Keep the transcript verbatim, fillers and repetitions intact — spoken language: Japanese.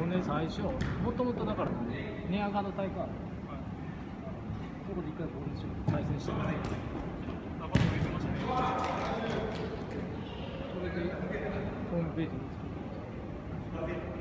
んで最初、もともとだからネアガード大会、はい、そこで一回僕一緒に対戦してます。 あ、バトル言ってましたね。 それでホームページに作ってました。